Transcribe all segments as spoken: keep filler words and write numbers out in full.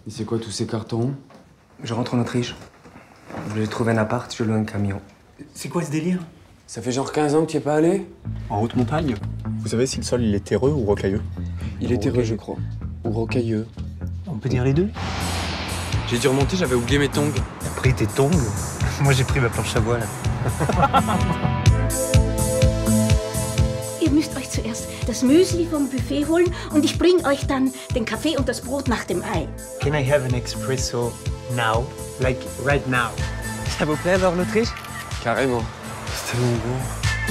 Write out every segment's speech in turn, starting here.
Et c'est quoi tous ces cartons? Je rentre en Autriche. Je voulais trouver un appart, je loue un camion. C'est quoi ce délire? Ça fait genre quinze ans que tu y es pas allé? En haute montagne? Vous savez si le sol il est terreux ou rocailleux? Il est terreux, je crois. Ou rocailleux. On peut dire les deux. J'ai dû remonter, j'avais oublié mes tongs. T'as pris tes tongs? Moi j'ai pris ma planche à voile. Ihr müsst euch zuerst das Müsli vom Buffet holen und ich bringe euch dann den Kaffee und das Brot nach dem Ei. Can I have an espresso now? Like right now? Ça vous plaît alors l'Autriche? Carrément. C'est tellement beau.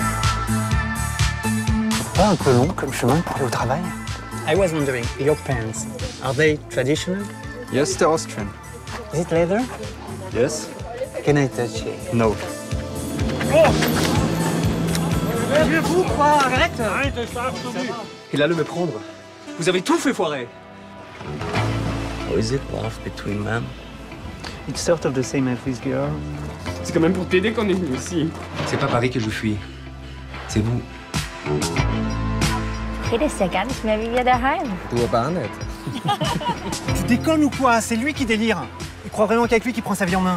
C'est pas un peu long comme chemin pour aller au travail? I was wondering, your pants, are they traditional? Yes, they're Austrian. Is it leather? Yes. Can I touch it? No. Je vous crois, arrête! Il allait me prendre. Vous avez tout fait foirer. How is it love between men? It's sort of the same as this girl. C'est quand même pour t'aider qu'on est venu ici. C'est pas Paris que je fuis. C'est vous. Redest ja gar nicht mehr wie wir daheim. Du aber nicht. Tu déconnes ou quoi? C'est lui qui délire. Il croit vraiment qu'avec lui qui prend sa vie en main.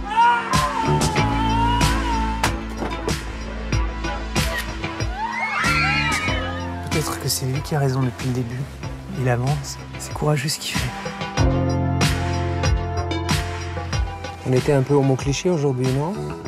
Peut-être que c'est lui qui a raison depuis le début. Il avance. C'est courageux ce qu'il fait. On était un peu homo cliché aujourd'hui, non?